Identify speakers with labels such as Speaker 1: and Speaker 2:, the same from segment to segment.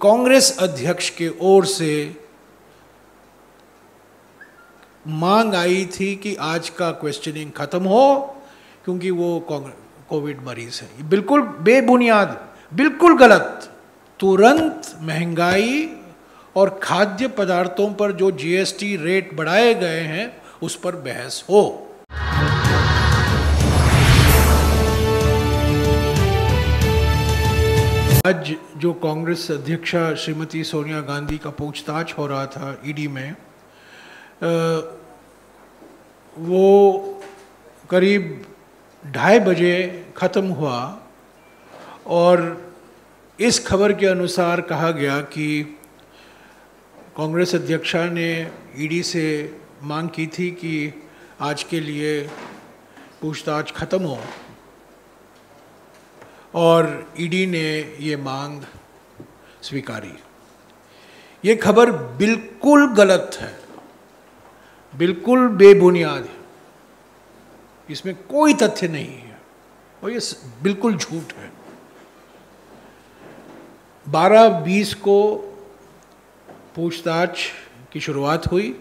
Speaker 1: कांग्रेस अध्यक्ष के ओर से मांग आई थी कि आज का क्वेश्चनिंग खत्म हो क्योंकि वो कोविड मरीज है। ये बिल्कुल बेबुनियाद, बिल्कुल गलत। तुरंत महंगाई और खाद्य पदार्थों पर जो जीएसटी रेट बढ़ाए गए हैं उस पर बहस हो। आज जो कांग्रेस अध्यक्षा श्रीमती सोनिया गांधी का पूछताछ हो रहा था ईडी में, वो करीब 2:30 बजे ख़त्म हुआ और इस खबर के अनुसार कहा गया कि कांग्रेस अध्यक्षा ने ईडी से मांग की थी कि आज के लिए पूछताछ ख़त्म हो और ईडी ने ये मांग स्वीकारी। ये खबर बिल्कुल गलत है, बिल्कुल बेबुनियाद है, इसमें कोई तथ्य नहीं है और ये बिल्कुल झूठ है। 12:20 को पूछताछ की शुरुआत हुई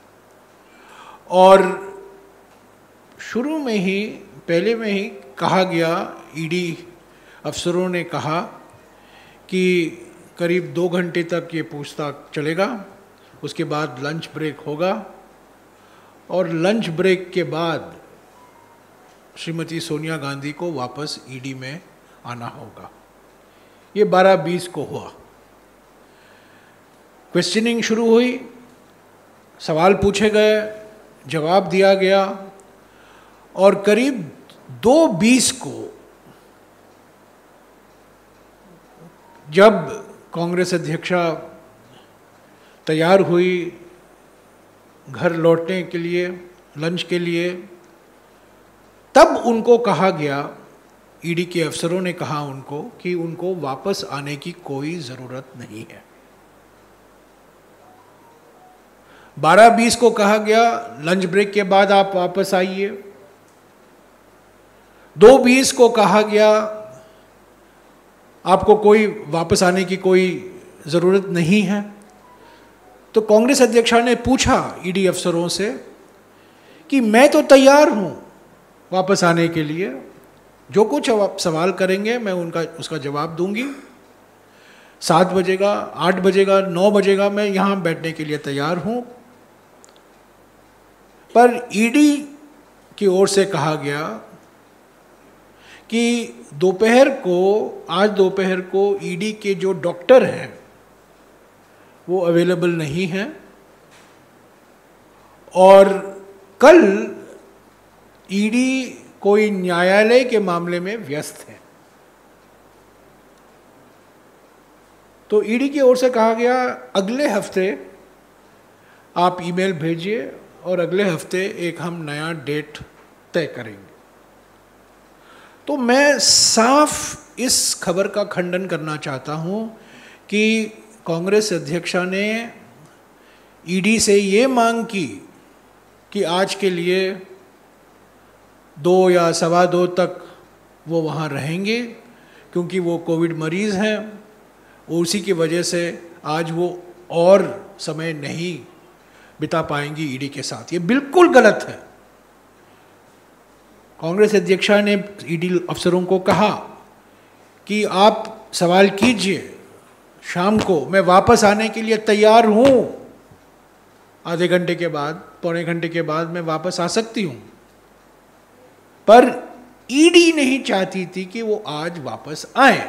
Speaker 1: और शुरू में ही पहले में ही कहा गया, ईडी अफसरों ने कहा कि करीब 2 घंटे तक ये पूछताछ चलेगा, उसके बाद लंच ब्रेक होगा और लंच ब्रेक के बाद श्रीमती सोनिया गांधी को वापस ईडी में आना होगा। ये 12:20 को हुआ। क्वेश्चनिंग शुरू हुई, सवाल पूछे गए, जवाब दिया गया और करीब 2:20 को जब कांग्रेस अध्यक्षा तैयार हुई घर लौटने के लिए, लंच के लिए, तब उनको कहा गया, ईडी के अफसरों ने कहा उनको कि उनको वापस आने की कोई ज़रूरत नहीं है। 12:20 को कहा गया लंच ब्रेक के बाद आप वापस आइए। 2:20 को कहा गया आपको कोई वापस आने की कोई ज़रूरत नहीं है। तो कांग्रेस अध्यक्षा ने पूछा ईडी अफसरों से कि मैं तो तैयार हूँ वापस आने के लिए, जो कुछ आप सवाल करेंगे मैं उसका जवाब दूंगी। 7 बजेगा, 8 बजेगा, 9 बजेगा, मैं यहाँ बैठने के लिए तैयार हूँ। पर ईडी की ओर से कहा गया कि आज दोपहर को ईडी के जो डॉक्टर हैं वो अवेलेबल नहीं हैं और कल ईडी कोई न्यायालय के मामले में व्यस्त है। तो ईडी की ओर से कहा गया अगले हफ्ते आप ईमेल भेजिए और अगले हफ्ते एक हम नया डेट तय करेंगे। तो मैं साफ इस खबर का खंडन करना चाहता हूं कि कांग्रेस अध्यक्षा ने ईडी से ये मांग की कि आज के लिए 2 या 2:15 तक वो वहाँ रहेंगे क्योंकि वो कोविड मरीज़ हैं, उसी की वजह से आज वो और समय नहीं बिता पाएंगी ईडी के साथ। ये बिल्कुल गलत है। कांग्रेस अध्यक्षा ने ईडी अफसरों को कहा कि आप सवाल कीजिए, शाम को मैं वापस आने के लिए तैयार हूँ, आधे घंटे के बाद, पौने घंटे के बाद मैं वापस आ सकती हूँ। पर ईडी नहीं चाहती थी कि वो आज वापस आए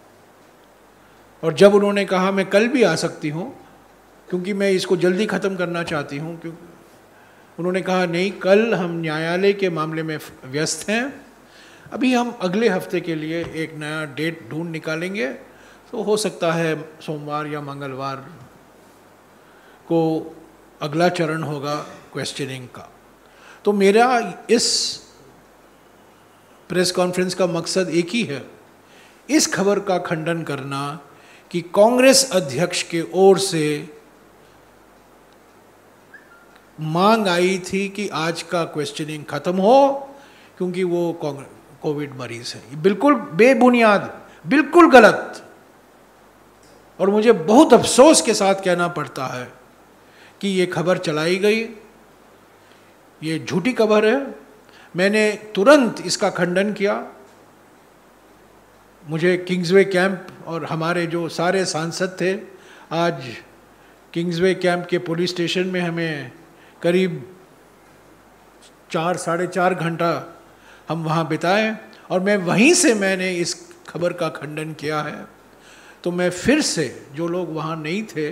Speaker 1: और जब उन्होंने कहा मैं कल भी आ सकती हूँ क्योंकि मैं इसको जल्दी ख़त्म करना चाहती हूँ, क्योंकि उन्होंने कहा नहीं, कल हम न्यायालय के मामले में व्यस्त हैं, अभी हम अगले हफ्ते के लिए एक नया डेट ढूंढ निकालेंगे, तो हो सकता है सोमवार या मंगलवार को अगला चरण होगा क्वेश्चनिंग का। तो मेरा इस प्रेस कॉन्फ्रेंस का मकसद एक ही है, इस खबर का खंडन करना कि कांग्रेस अध्यक्ष के ओर से मांग आई थी कि आज का क्वेश्चनिंग खत्म हो क्योंकि वो कोविड मरीज है। ये बिल्कुल बेबुनियाद, बिल्कुल गलत और मुझे बहुत अफसोस के साथ कहना पड़ता है कि ये खबर चलाई गई, ये झूठी खबर है। मैंने तुरंत इसका खंडन किया। मुझे किंग्सवे कैंप और हमारे जो सारे सांसद थे, आज किंग्सवे कैंप के पुलिस स्टेशन में हमें करीब 4 साढ़े 4 घंटा हम वहाँ बिताए और मैं वहीं से मैंने इस खबर का खंडन किया है। तो मैं फिर से, जो लोग वहाँ नहीं थे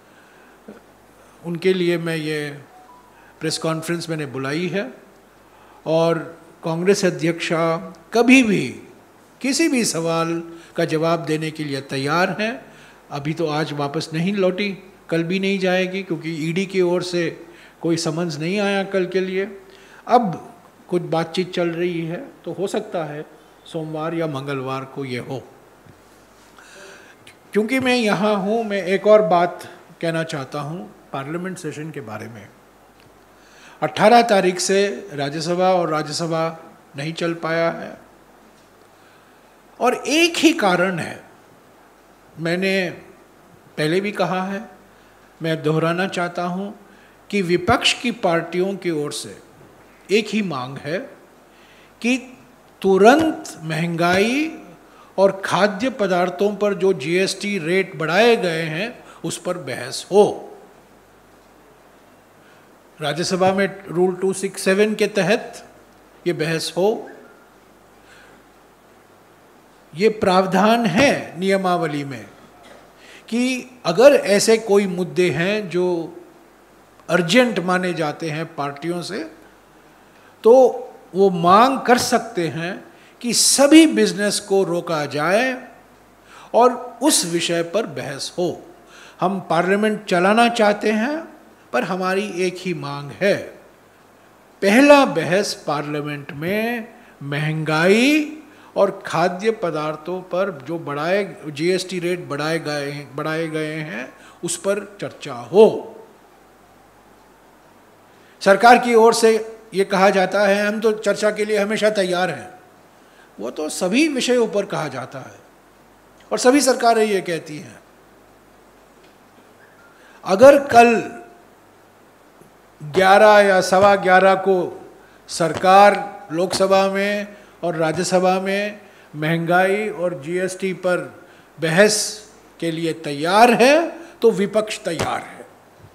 Speaker 1: उनके लिए मैं ये प्रेस कॉन्फ्रेंस मैंने बुलाई है। और कांग्रेस अध्यक्षा कभी भी किसी भी सवाल का जवाब देने के लिए तैयार हैं। अभी तो आज वापस नहीं लौटी, कल भी नहीं जाएगी क्योंकि ईडी की ओर से कोई समन्स नहीं आया कल के लिए। अब कुछ बातचीत चल रही है, तो हो सकता है सोमवार या मंगलवार को ये हो। क्योंकि मैं यहाँ हूँ, मैं एक और बात कहना चाहता हूँ पार्लियामेंट सेशन के बारे में। 18 तारीख से राज्यसभा और राज्यसभा नहीं चल पाया है और एक ही कारण है। मैंने पहले भी कहा है, मैं दोहराना चाहता हूँ कि विपक्ष की पार्टियों की ओर से एक ही मांग है कि तुरंत महंगाई और खाद्य पदार्थों पर जो जीएसटी रेट बढ़ाए गए हैं उस पर बहस हो। राज्यसभा में रूल 267 के तहत ये बहस हो। ये प्रावधान है नियमावली में कि अगर ऐसे कोई मुद्दे हैं जो अर्जेंट माने जाते हैं पार्टियों से, तो वो मांग कर सकते हैं कि सभी बिजनेस को रोका जाए और उस विषय पर बहस हो। हम पार्लियामेंट चलाना चाहते हैं, पर हमारी एक ही मांग है। पहला बहस पार्लियामेंट में महंगाई और खाद्य पदार्थों पर जो जीएसटी रेट बढ़ाए गए हैं उस पर चर्चा हो। सरकार की ओर से ये कहा जाता है हम तो चर्चा के लिए हमेशा तैयार हैं। वो तो सभी विषयों पर कहा जाता है और सभी सरकारें ये कहती हैं। अगर कल 11 या 11:15 को सरकार लोकसभा में और राज्यसभा में महंगाई और जीएसटी पर बहस के लिए तैयार है, तो विपक्ष तैयार है।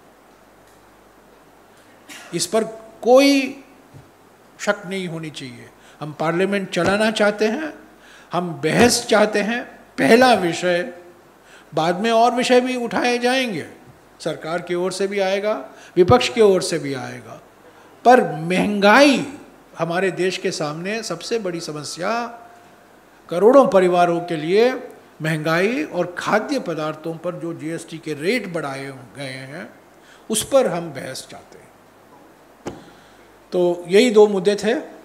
Speaker 1: इस पर कोई शक नहीं होनी चाहिए। हम पार्लियामेंट चलाना चाहते हैं, हम बहस चाहते हैं। पहला विषय, बाद में और विषय भी उठाए जाएंगे, सरकार की ओर से भी आएगा, विपक्ष की ओर से भी आएगा। पर महंगाई हमारे देश के सामने सबसे बड़ी समस्या, करोड़ों परिवारों के लिए महंगाई और खाद्य पदार्थों पर जो जीएसटी के रेट बढ़ाए गए हैं उस पर हम बहस चाहते हैं। तो यही 2 मुद्दे थे।